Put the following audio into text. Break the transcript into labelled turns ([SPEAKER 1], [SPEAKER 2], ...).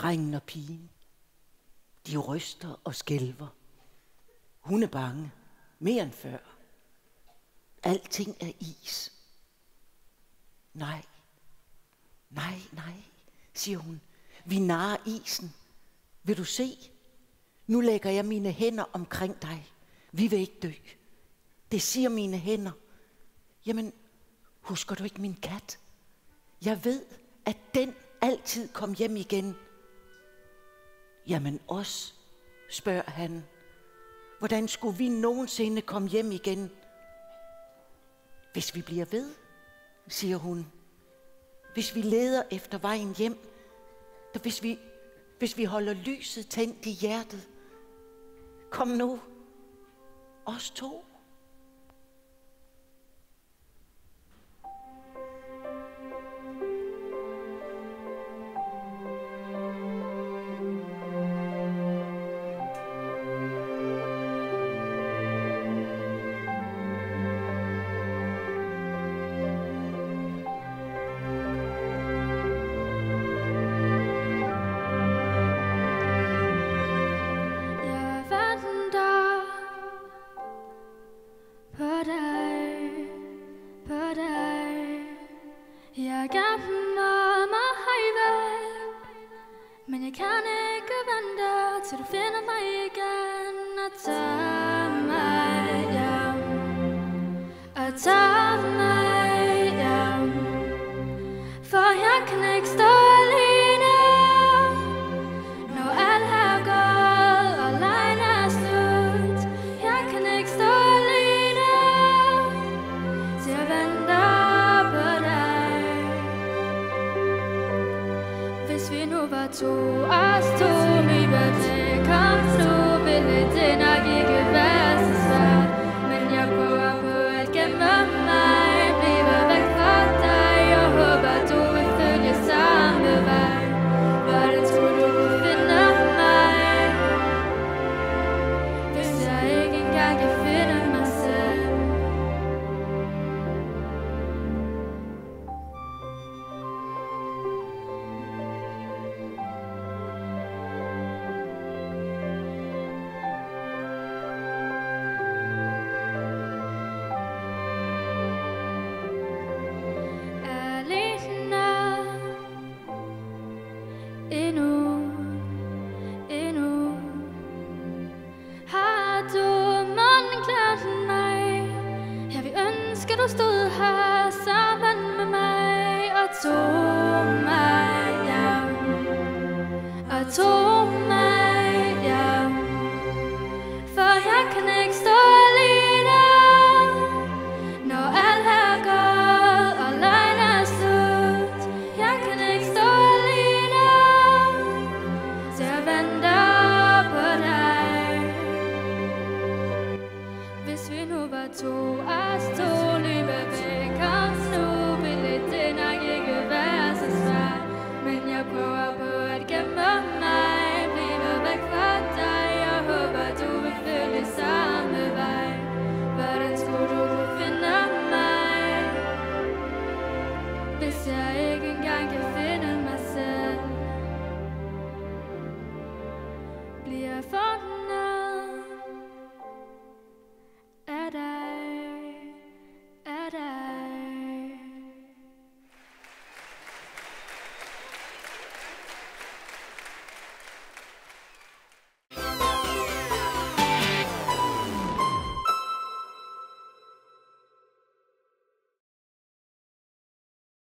[SPEAKER 1] Drengen og pigen, de ryster og skælver. Hun er bange, mere end før. Alting er is. Nej, siger hun. Vi narrer isen. Vil du se? Nu lægger jeg mine hænder omkring dig. Vi vil ikke dø. Det siger mine hænder. Jamen, husker du ikke min kat? Jeg ved, at den altid kom hjem igen. Jamen os, spørger han. Hvordan skulle vi nogensinde komme hjem igen? Hvis vi bliver ved, siger hun. Hvis vi leder efter vejen hjem. Hvis vi holder lyset tændt i hjertet. Kom nu, os to.
[SPEAKER 2] Jeg gemmer mig væk, men jeg kan ikke vente til du finder mig igen og tager mig hjem, og tager mig hjem. For jeg kan ikke stå alene, når alt er gået og lejen er slut. Jeg kan ikke stå alene, til jeg venter på dig. Hvis vi nu var os to, vi var til kom nu, ville det nok ikke være så svært. Men jeg prøver på at gemme mig, bliver væk fra dig. Jeg håber du vil følge samme vej. Hvordan tror du kunne finde mig, hvis jeg ikke engang kan finde mig selv? Endnu har du måden glemt mig. Jeg vil ønske du stod her sammen med mig og tog mig hjem, og tog